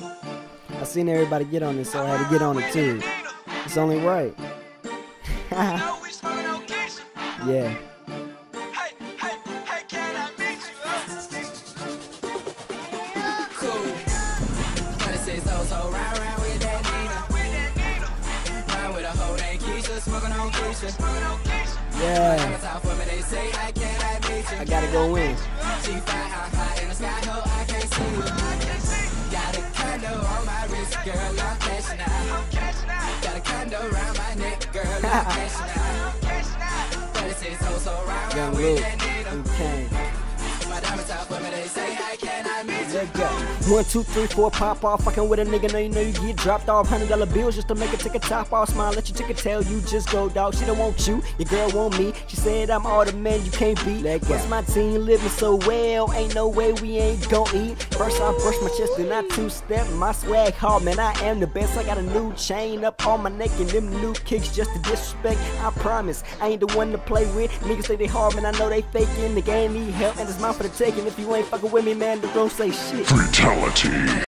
I seen everybody get on it, so I had to get on it too. It's only right. Yeah. Yeah. I gotta go in. Young Luke, okay. Let go. 1, 2, 3, 4, pop off. Fucking with a nigga, you know you get dropped off. $100 bills just to make it take a top off. Smile, let your chicken tell you just go, dog. She don't want you, your girl want me. She said I'm all the man you can't beat. Let go. My team living so well, ain't no way we ain't gon' eat. First I brush my chest, then I two-step. My swag hard, man, I am the best. I got a new chain up on my neck and them new kicks just to disrespect. I promise, I ain't the one to play with. Niggas say they hard, man, I know they faking. The game need help, and it's mine for the taking. If you ain't fucking with me, man, don't say shit. Fatality.